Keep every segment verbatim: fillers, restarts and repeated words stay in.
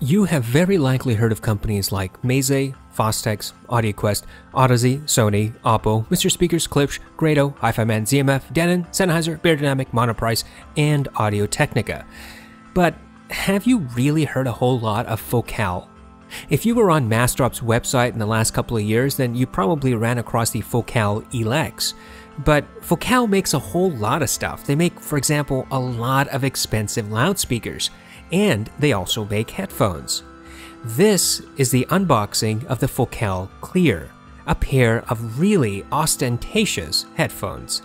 You have very likely heard of companies like Meze, Fostex, AudioQuest, Audeze, Sony, Oppo, Mister Speakers, Klipsch, Grado, Hi-Fi Man, Z M F, Denon, Sennheiser, Beyerdynamic, Monoprice, and Audio-Technica. But have you really heard a whole lot of Focal? If you were on Massdrop's website in the last couple of years, then you probably ran across the Focal Elex. But Focal makes a whole lot of stuff. They make, for example, a lot of expensive loudspeakers, and they also make headphones. This is the unboxing of the Focal Clear, a pair of really ostentatious headphones.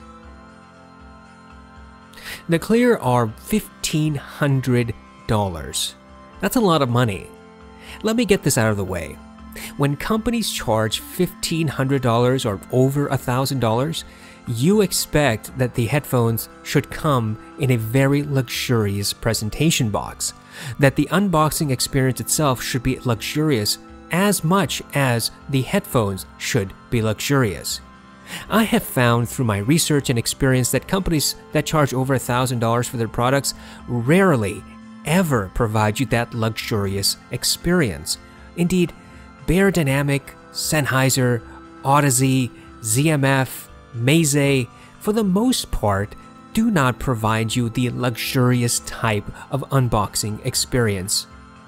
The Clear are fifteen hundred dollars. That's a lot of money. Let me get this out of the way. When companies charge fifteen hundred dollars or over one thousand dollars, you expect that the headphones should come in a very luxurious presentation box, that the unboxing experience itself should be luxurious as much as the headphones should be luxurious. I have found through my research and experience that companies that charge over one thousand dollars for their products rarely ever provide you that luxurious experience. Indeed, Beyerdynamic, Sennheiser, Audeze, Z M F, Meze, for the most part, do not provide you the luxurious type of unboxing experience.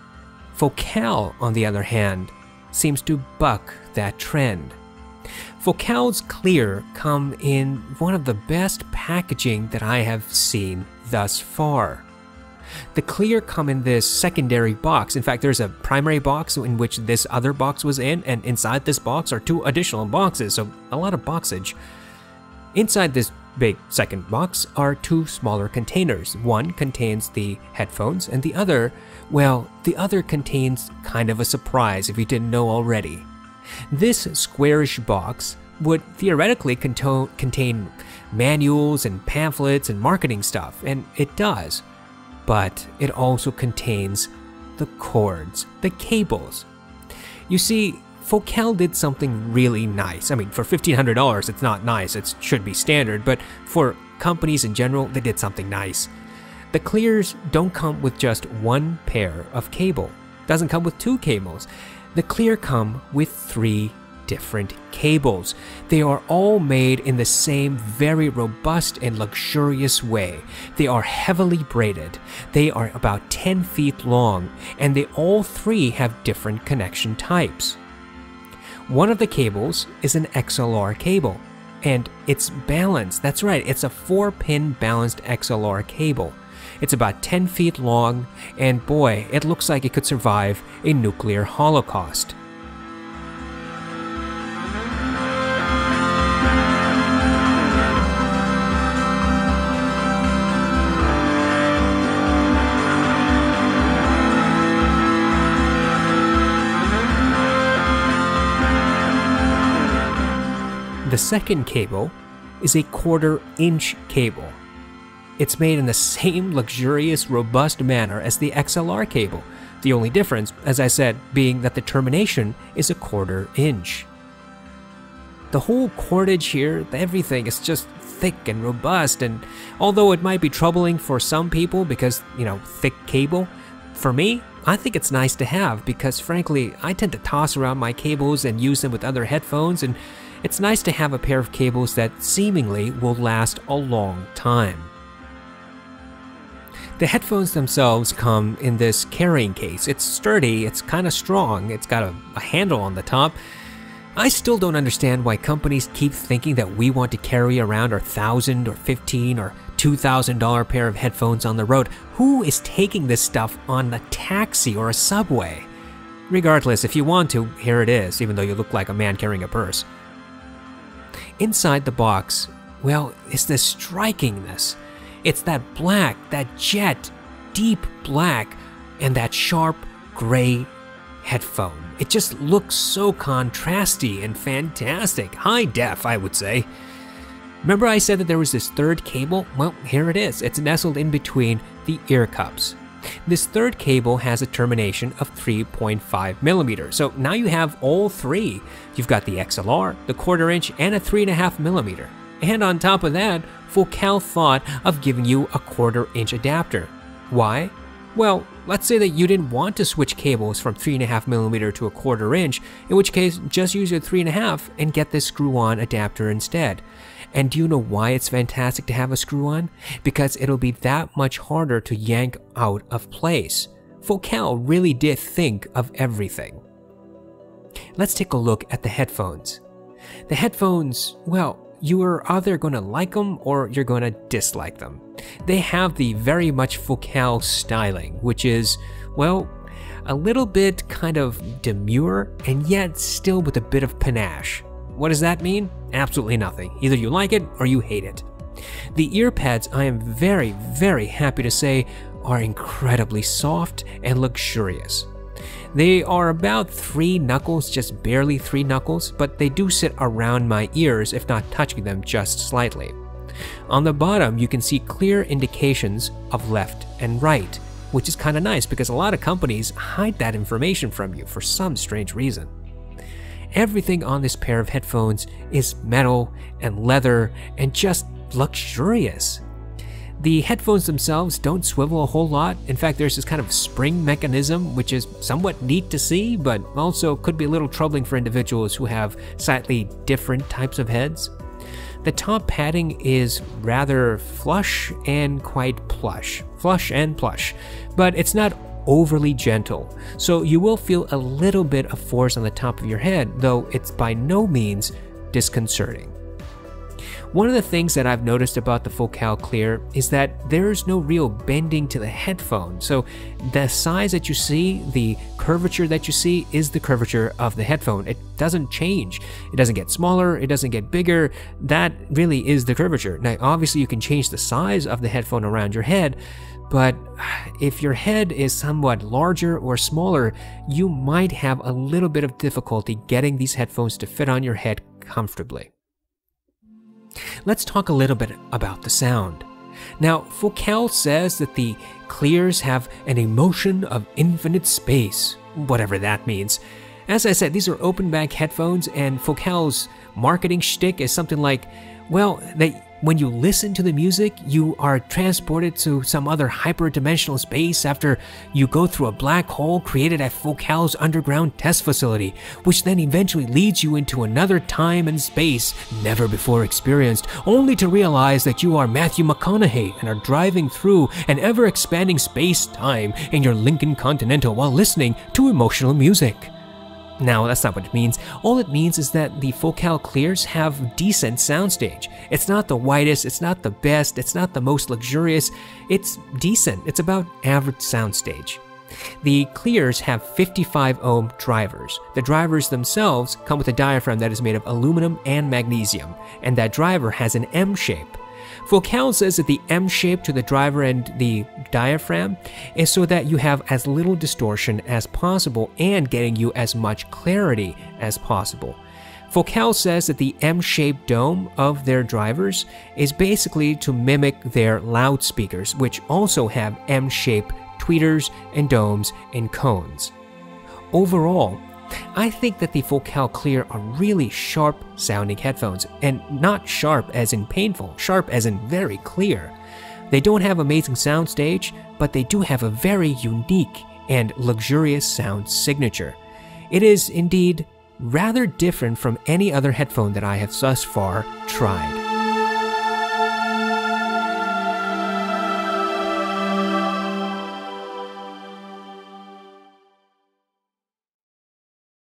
Focal, on the other hand, seems to buck that trend. Focal's Clear come in one of the best packaging that I have seen thus far. The Clear come in this secondary box. In fact, there's a primary box in which this other box was in, and inside this box are two additional boxes, so a lot of boxage. Inside this big second box are two smaller containers. One contains the headphones, and the other, well, the other contains kind of a surprise if you didn't know already. This squarish box would theoretically contain manuals and pamphlets and marketing stuff, and it does. But it also contains the cords, the cables. You see, Focal did something really nice. I mean, for fifteen hundred dollars, it's not nice, it should be standard, but for companies in general, they did something nice. The Clears don't come with just one pair of cable. It doesn't come with two cables. The Clear come with three different cables. They are all made in the same very robust and luxurious way. They are heavily braided. They are about ten feet long, and they all three have different connection types. One of the cables is an X L R cable, and it's balanced. That's right, it's a four-pin balanced X L R cable. It's about ten feet long, and boy, it looks like it could survive a nuclear holocaust. The second cable is a quarter-inch cable. It's made in the same luxurious, robust manner as the X L R cable, the only difference, as I said, being that the termination is a quarter inch. The whole cordage here, everything is just thick and robust, and although it might be troubling for some people because, you know, thick cable, for me, I think it's nice to have because, frankly, I tend to toss around my cables and use them with other headphones, and it's nice to have a pair of cables that seemingly will last a long time. The headphones themselves come in this carrying case. It's sturdy, it's kind of strong, it's got a, a handle on the top. I still don't understand why companies keep thinking that we want to carry around our one thousand dollars or fifteen thousand dollars or two thousand dollars pair of headphones on the road. Who is taking this stuff on a taxi or a subway? Regardless, if you want to, here it is, even though you look like a man carrying a purse. Inside the box, well, it's the strikingness. It's that black, that jet, deep black, and that sharp gray headphone. It just looks so contrasty and fantastic. High def, I would say. Remember I said that there was this third cable? Well, here it is. It's nestled in between the ear cups. This third cable has a termination of three point five millimeters. So now you have all three. You've got the X L R, the quarter inch, and a three point five millimeter. And on top of that, Focal thought of giving you a quarter inch adapter. Why? Well, Let's say that you didn't want to switch cables from three point five millimeter to a quarter inch, in which case just use your three point five and get this screw-on adapter instead. And do you know why it's fantastic to have a screw-on? Because it'll be that much harder to yank out of place. Focal really did think of everything. Let's take a look at the headphones. The headphones, well, you are either going to like them or you're going to dislike them. They have the very much Focal styling, which is, well, a little bit kind of demure and yet still with a bit of panache. What does that mean? Absolutely nothing. Either you like it or you hate it. The ear pads, I am very, very happy to say, are incredibly soft and luxurious. They are about three knuckles, just barely three knuckles, but they do sit around my ears if not touching them just slightly. On the bottom, you can see clear indications of left and right, which is kind of nice because a lot of companies hide that information from you for some strange reason. Everything on this pair of headphones is metal and leather and just luxurious. The headphones themselves don't swivel a whole lot. In fact, there's this kind of spring mechanism, which is somewhat neat to see, but also could be a little troubling for individuals who have slightly different types of heads. The top padding is rather flush and quite plush. Flush and plush. But it's not overly gentle, so you will feel a little bit of force on the top of your head, though it's by no means disconcerting. One of the things that I've noticed about the Focal Clear is that there's no real bending to the headphone, so the size that you see, the curvature that you see, is the curvature of the headphone. It doesn't change. It doesn't get smaller, it doesn't get bigger. That really is the curvature. Now, obviously you can change the size of the headphone around your head, but if your head is somewhat larger or smaller, you might have a little bit of difficulty getting these headphones to fit on your head comfortably. Let's talk a little bit about the sound. Now, Focal says that the Clears have an emotion of infinite space, whatever that means. As I said, these are open back headphones, and Focal's marketing shtick is something like, well, that when you listen to the music, you are transported to some other hyperdimensional space after you go through a black hole created at Focal's underground test facility, which then eventually leads you into another time and space never before experienced, only to realize that you are Matthew McConaughey and are driving through an ever-expanding space-time in your Lincoln Continental while listening to emotional music. Now, that's not what it means. All it means is that the Focal Clears have decent soundstage. It's not the widest, it's not the best, it's not the most luxurious, it's decent. It's about average soundstage. The Clears have fifty-five ohm drivers. The drivers themselves come with a diaphragm that is made of aluminum and magnesium, and that driver has an M shape. Focal says that the M shape to the driver and the diaphragm is so that you have as little distortion as possible and getting you as much clarity as possible. Focal says that the M-shaped dome of their drivers is basically to mimic their loudspeakers, which also have M-shaped tweeters and domes and cones. Overall, I think that the Focal Clear are really sharp sounding headphones, and not sharp as in painful, sharp as in very clear. They don't have amazing soundstage, but they do have a very unique and luxurious sound signature. It is indeed rather different from any other headphone that I have thus far tried.